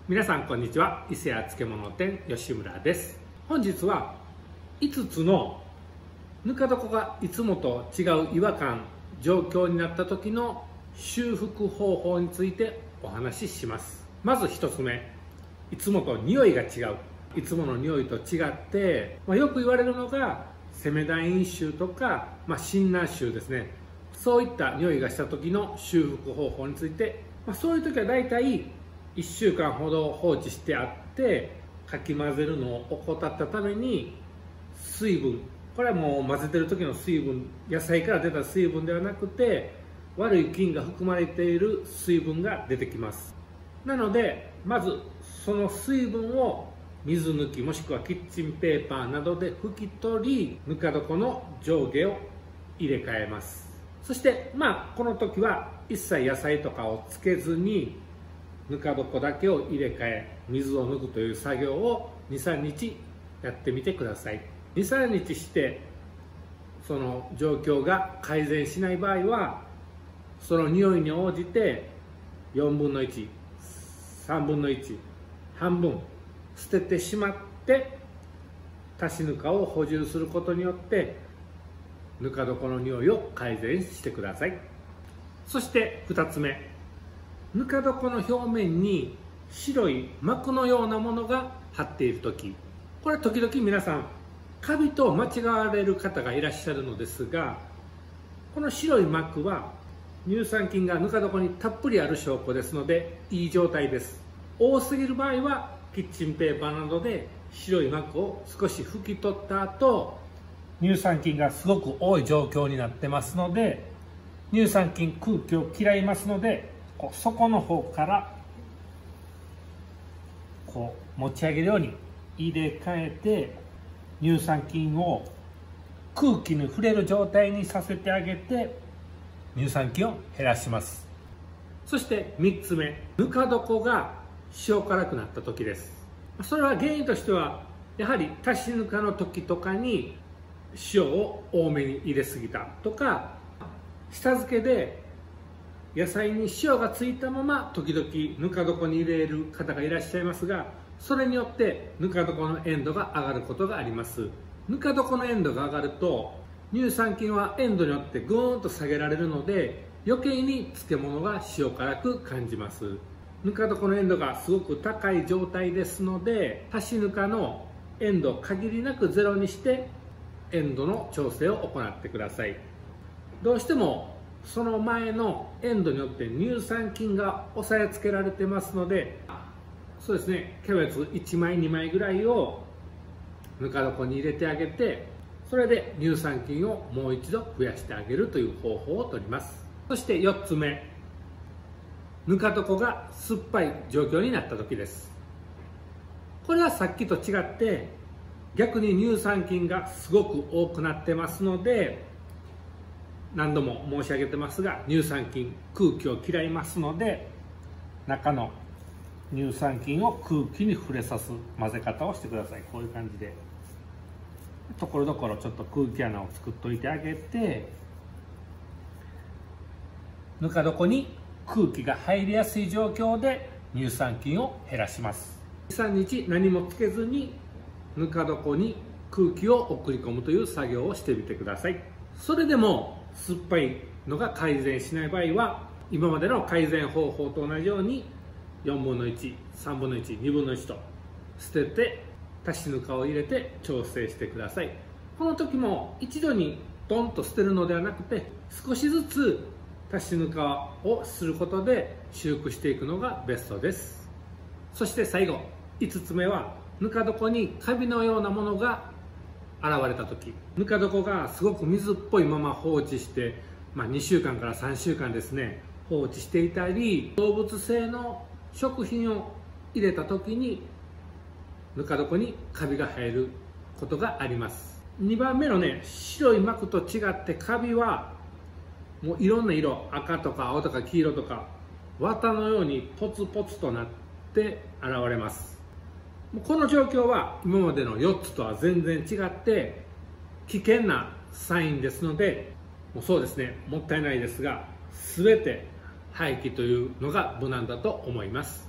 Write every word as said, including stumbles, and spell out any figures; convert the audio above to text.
皆さんこんにちは。伊勢屋漬物店吉村です。本日はいつつのぬか床がいつもと違う違和感状況になった時の修復方法についてお話しします。まずひとつめ、いつもと匂いが違う。いつもの匂いと違って、まあ、よく言われるのがセメダイン臭とか、まあ、シンナー臭ですね。そういった匂いがした時の修復方法について、まあ、そういう時はだいたいいっしゅうかんほど放置してあってかき混ぜるのを怠ったために水分、これはもう混ぜてる時の水分、野菜から出た水分ではなくて悪い菌が含まれている水分が出てきます。なのでまずその水分を水抜きもしくはキッチンペーパーなどで拭き取り、ぬか床の上下を入れ替えます。そしてまあこの時は一切野菜とかをつけずにぬか床だけを入れ替え水を抜くという作業をにさんにちやってみてください。にさんにちしてその状況が改善しない場合はその匂いに応じてよんぶんのいち、さんぶんのいち、半分捨ててしまって足しぬかを補充することによってぬか床の匂いを改善してください。そしてふたつめ、ぬか床の表面に白い膜のようなものが張っている時、これ時々皆さんカビと間違われる方がいらっしゃるのですが、この白い膜は乳酸菌がぬか床にたっぷりある証拠ですのでいい状態です。多すぎる場合はキッチンペーパーなどで白い膜を少し拭き取った後、乳酸菌がすごく多い状況になってますので、乳酸菌空気を嫌いますのでこう底の方からこう持ち上げるように入れ替えて乳酸菌を空気に触れる状態にさせてあげて乳酸菌を減らします。そしてみっつめ、ぬか床が塩辛くなった時です。それは原因としてはやはり足しぬかの時とかに塩を多めに入れすぎたとか、下漬けで野菜に塩がついたまま時々ぬか床に入れる方がいらっしゃいますが、それによってぬか床の塩度が上がることがあります。ぬか床の塩度が上がると乳酸菌は塩度によってぐーんと下げられるので余計に漬物が塩辛く感じます。ぬか床の塩度がすごく高い状態ですので、足しぬかの塩度を限りなくゼロにして塩度の調整を行ってください。どうしてもその前の塩度によって乳酸菌が抑えつけられてますので、そうですね、キャベツいちまいにまいぐらいをぬか床に入れてあげて、それで乳酸菌をもう一度増やしてあげるという方法をとります。そしてよっつめ、ぬか床が酸っぱい状況になった時です。これはさっきと違って逆に乳酸菌がすごく多くなってますので、何度も申し上げてますが乳酸菌空気を嫌いますので、中の乳酸菌を空気に触れさす混ぜ方をしてください。こういう感じでところどころちょっと空気穴を作っといてあげて、ぬか床に空気が入りやすい状況で乳酸菌を減らします。にさんにち何もつけずにぬか床に空気を送り込むという作業をしてみてください。それでも酸っぱいのが改善しない場合は今までの改善方法と同じようによんぶんのいち、さんぶんのいち、にぶんのいちと捨てて足しぬかを入れて調整してください。この時も一度にドンと捨てるのではなくて少しずつ足しぬかをすることで修復していくのがベストです。そして最後いつつめは、ぬか床にカビのようなものが現れた時、ぬか床がすごく水っぽいまま放置して、まあ、にしゅうかんからさんしゅうかんですね放置していたり、動物性の食品を入れた時にぬか床にカビが生えることがあります。にばんめのね、白い膜と違ってカビはもういろんな色、赤とか青とか黄色とか綿のようにポツポツとなって現れます。この状況は今までのよっつとは全然違って危険なサインですので、もうそうですね、もったいないですが全て廃棄というのが無難だと思います。